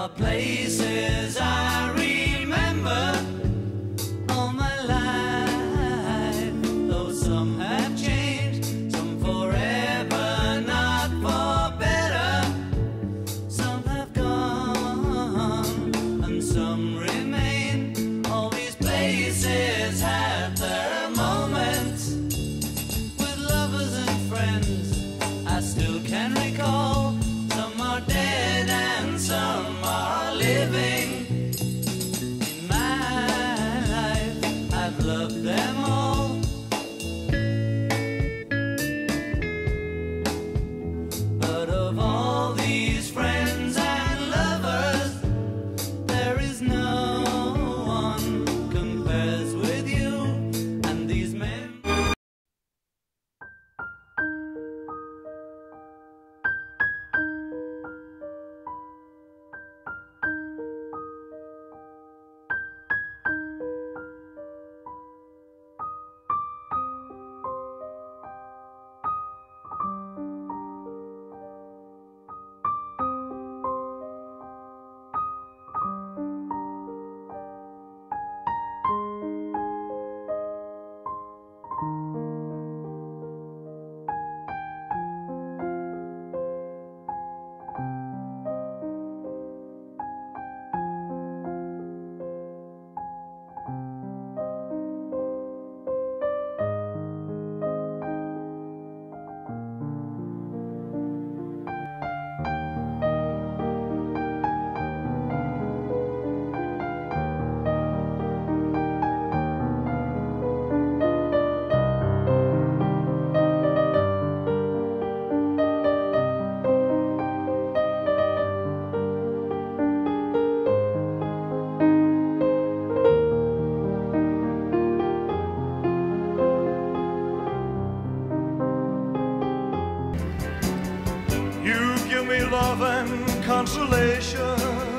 are places I remember all my life, though some have changed, some forever, not for better. Some have gone and some remain. All these places have their moments with lovers and friends I still can recall. Some are dead and some are living. In my life I've loved them all. But of all these friends and lovers, there is no one compares with you and these men. You give me love and consolation.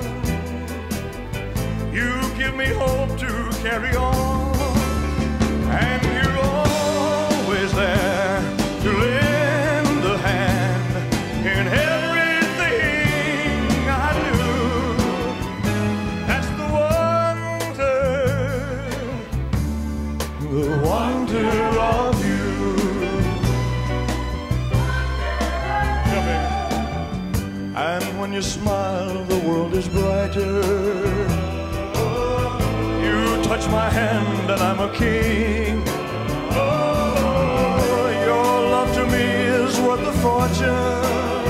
You give me hope to carry on. And you're always there to lend a hand in everything I do. That's the wonder of you. And when you smile, the world is brighter. You touch my hand and I'm a king. Oh, your love to me is worth a fortune.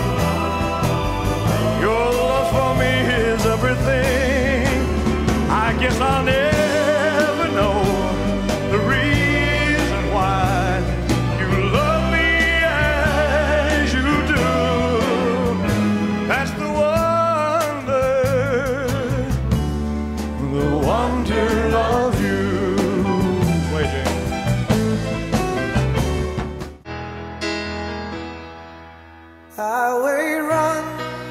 Your love for me is everything. I guess I'll never know the reason why you love me as you do. That's the wonder of you. Waiting. Highway run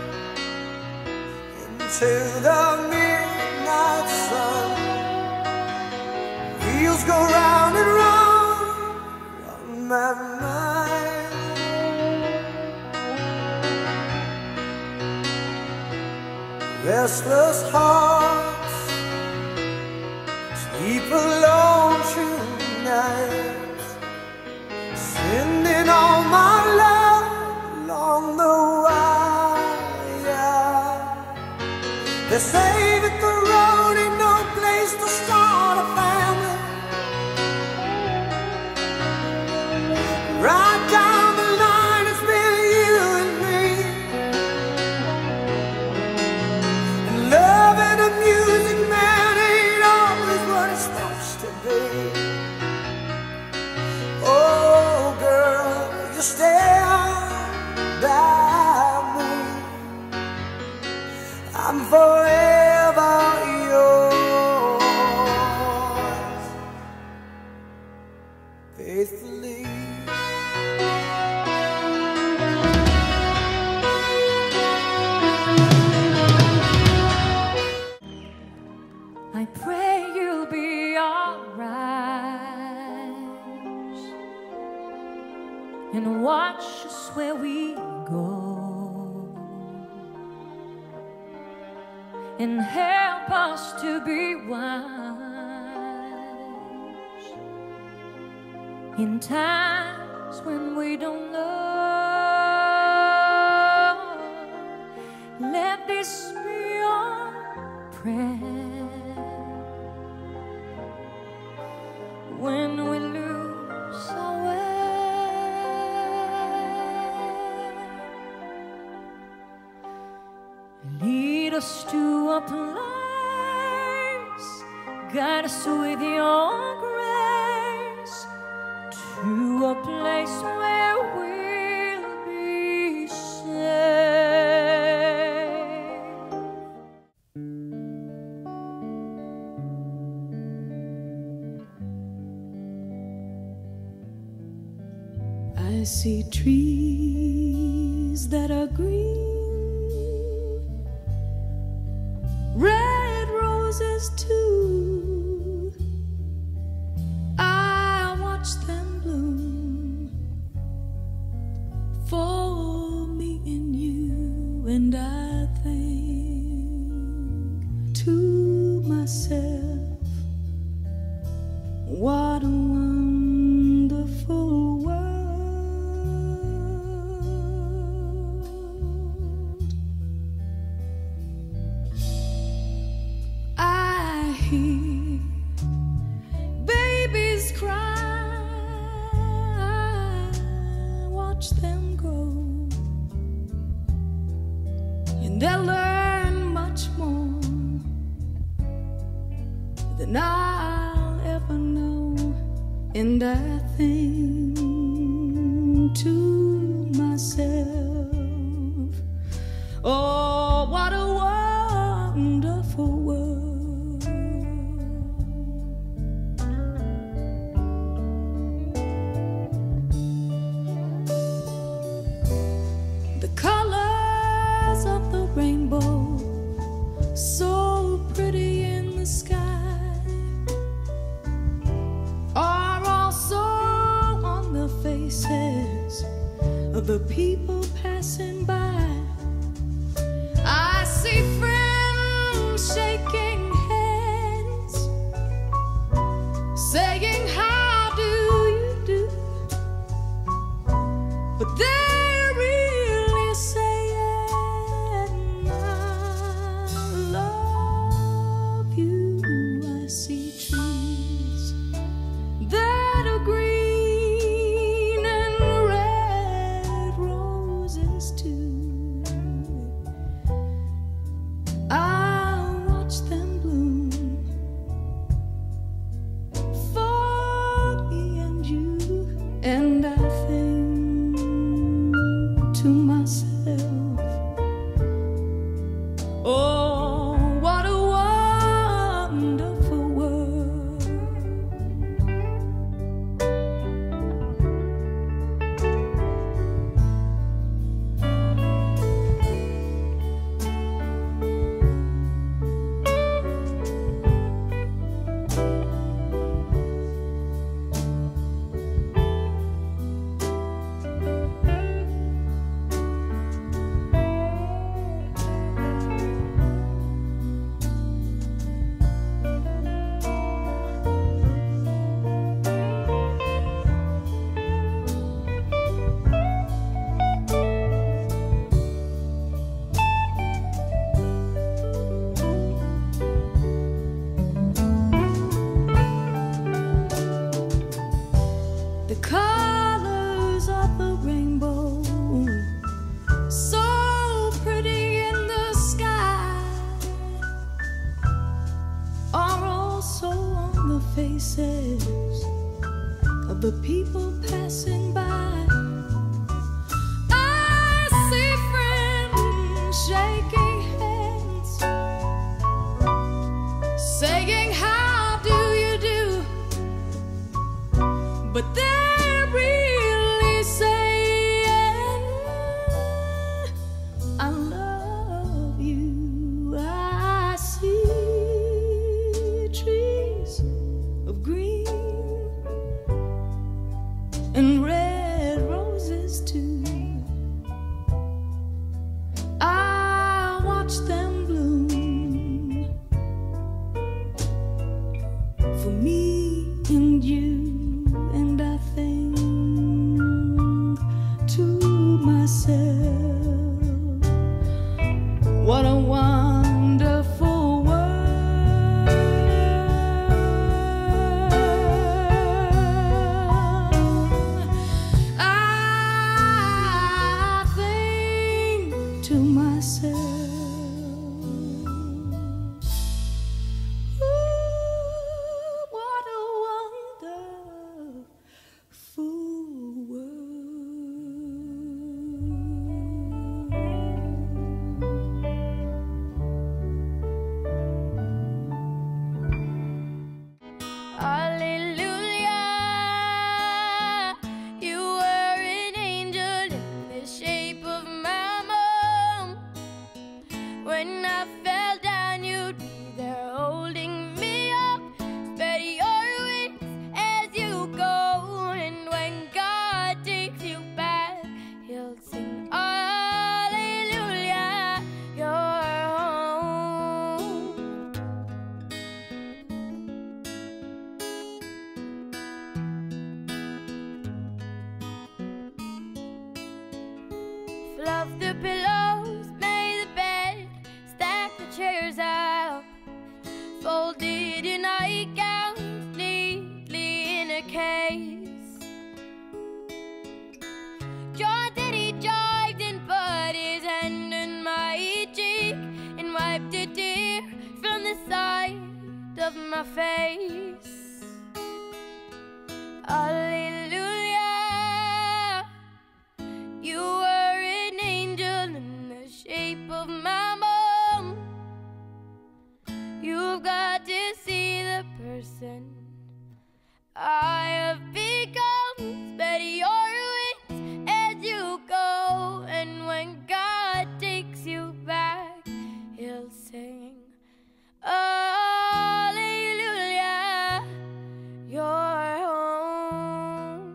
into the midnight sun. Wheels go round and round on my mind. Restless hearts sleep alone tonight, sending all my love along the wire. They say that the road ain't no place to start a family. Right down the line, it's been you and me. And loving a music man ain't always what it's supposed to be. Oh girl, you stand by me. I'm forever yours, faithfully. I pray you'll be alright and watch us where we go. and help us to be wise in times when we don't know. Let this be your prayer when we lose our way. Lead us to a place, guide us with your grace, to a place where we'll be safe. I see trees that are green, red roses too. I watch them bloom for me and you, and I think to myself, what a wonderful world. I hear babies cry, I watch them grow, and they'll learn much more than I'll ever know. And I think to myself, oh, what a wonderful world. The colors of the rainbow, so pretty in the sky, are also on the faces of the people passing by. I see friends shaking hands, saying, how do you do? But they're really saying, I love you. I see trees that are green and red roses too. I'll watch them bloom for me and you, and I think to myself, oh, what a wonderful world. The colors of the rainbow, so pretty in the sky, are also on the faces of the people passing by. I see friends shaking hands, saying, how do you do? But they're really saying, I love you. I see trees of green and red roses too. I watch them bloom need you, and I think to myself, what a wonderful world. I think to myself, what a wonderful Hallelujah, you were an angel in the shape of my mom. When I fell down, you'd be there holding me up. Spread your wings as you go, and when God takes you back, He'll sing hallelujah, you're home. Fluff the pillows, made the bed, stack the chairs out, folded your nightgowns neatly in a case. John said he jogged and put his hand in my cheek and wiped a tear from the side of my face. Hallelujah, you were an angel in the shape of my mom. You've got to see the person I have become. Spread your wings as you go, and when God takes you back, He'll sing hallelujah, you're home.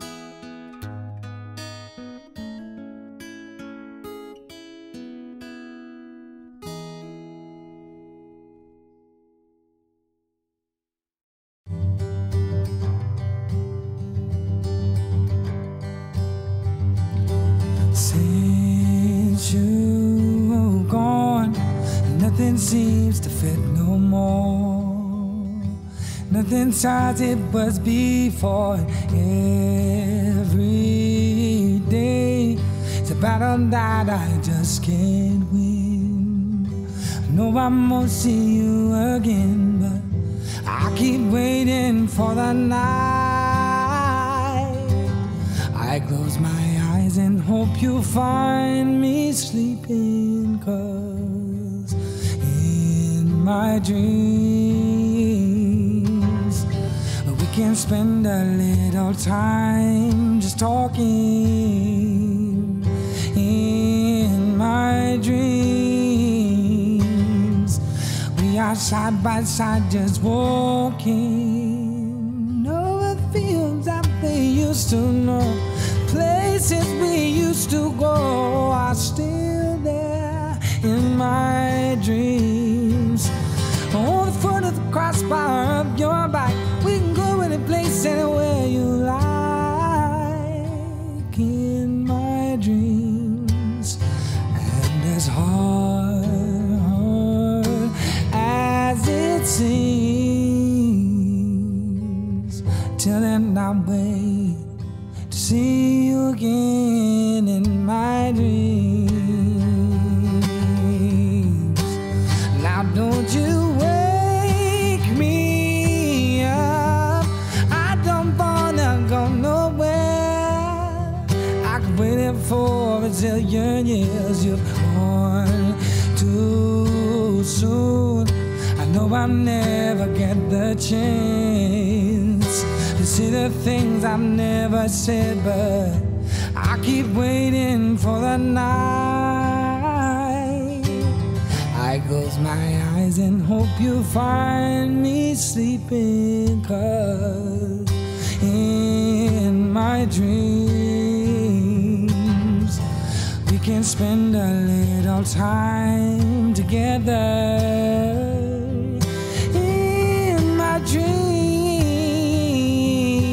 Since you're gone, nothing seems to fit no more. Nothing as it was before. Every day it's a battle that I just can't win. I know I won't see you again, but I keep waiting for the night. I close my eyes and hope you'll find me sleeping, 'cause in my dreams we can spend a little time just talking. In my dreams we are side by side just walking over fields that they used to know. Places we used to go are still there in my dreams. On the foot of the crossbar of your back, we can go any place, anywhere you like. In my dreams, and as hard as it seems, till then I wait to see you again in my dreams. Now don't you wake me up, I don't wanna go nowhere. I could wait it for a zillion years. You're born too soon. I know I'll never get the chance to see the things I've never said, but I keep waiting for the night. I close my eyes and hope you find me sleeping, 'cause in my dreams we can spend a little time together. In my dreams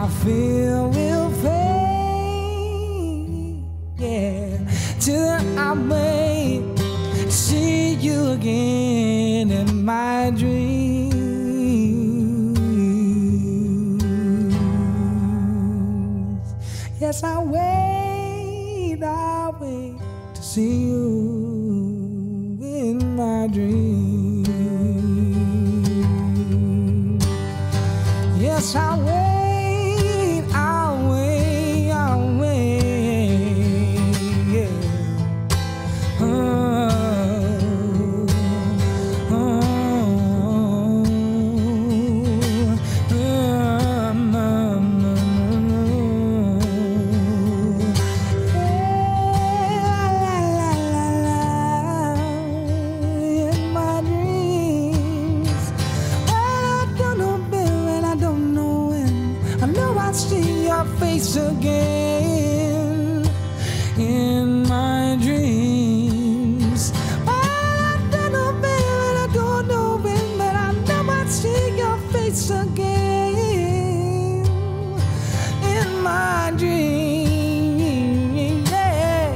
our fear will fade. Yeah, till I may see you again in my dreams. Yes, I wait to see you in my dreams. Yes, I'll wait. Yeah. In my dreams, I don't know when, I don't know when. I know I'll see your face again in my dreams. I don't know when, I don't know when, but I know I'll see your face again in my dreams. Yeah.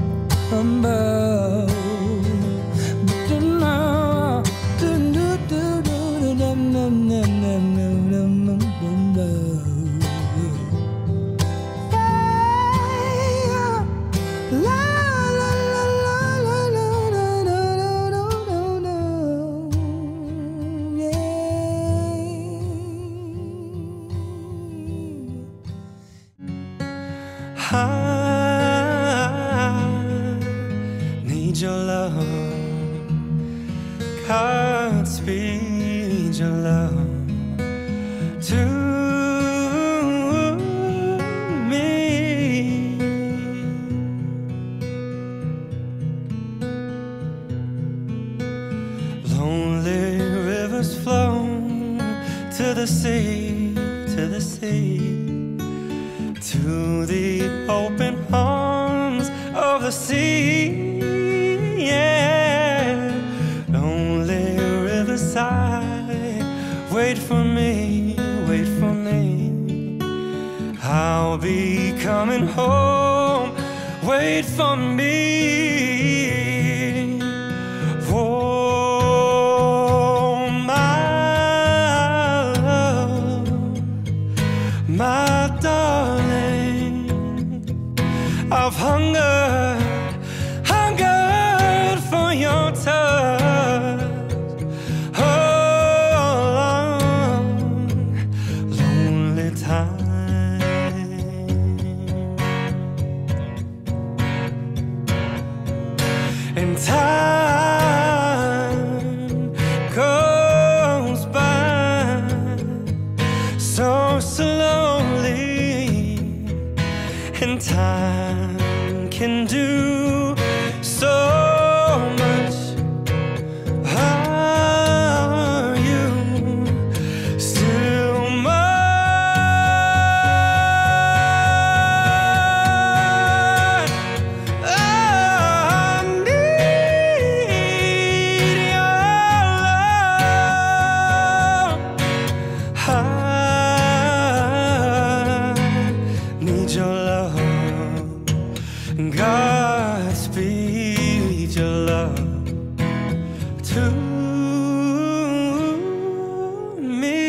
I need your love, Godspeed your love to me. Lonely rivers flow to the sea, to the sea, to the open arms of the sea. Yeah, lonely riverside, wait for me, wait for me. I'll be coming home, wait for me. Oh, my love, my darling, I've hungered for your touch. Oh, lonely time. And time goes by so slowly, and time can do so much. Are you still mine? I need your love. I need your love. Godspeed your love to me.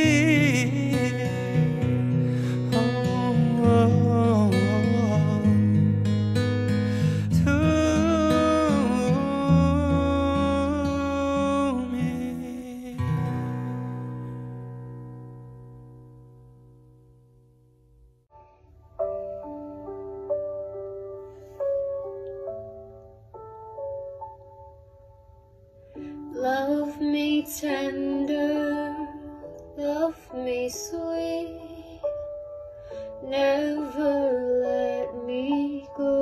Oh, to me. Love me tender, love me sweet, never let me go.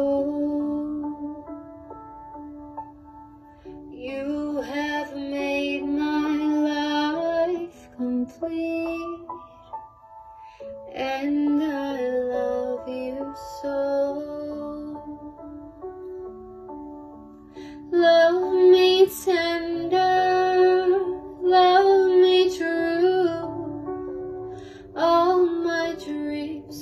You have made my life complete, and I love you so. Love me tender, love me true, all my dreams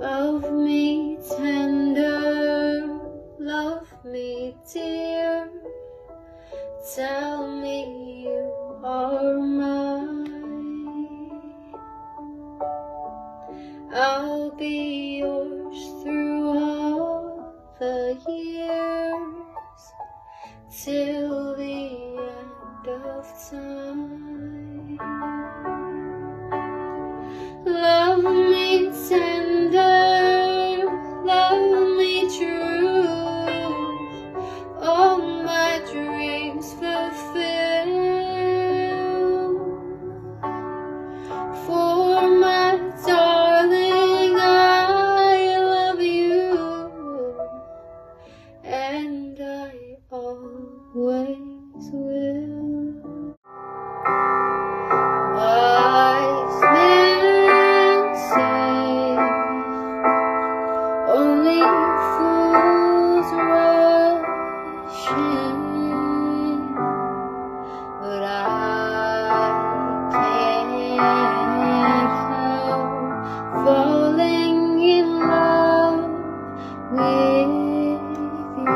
Love me tender, love me dear, tell me you are mine. I'll be yours through all the years, till the end of time. Love me tender, love me true, all my dreams fulfill. For my darling, I love you, and I always will. Wise men say only fools rush in, but I can't help falling in love with you.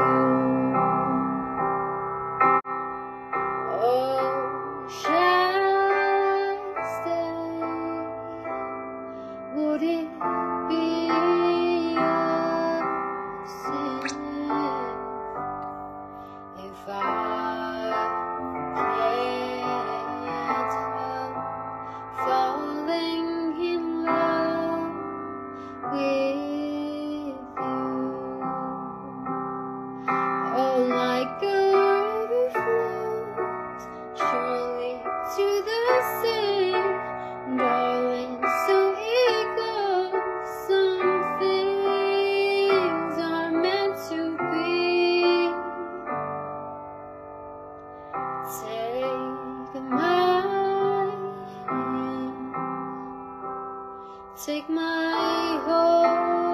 Oh, shall I stay? Would it be a sin if I can't help falling in love with you? Oh, like a river flows surely to the sea, darling, so it goes. Some things are meant to be. Take my hand, take my whole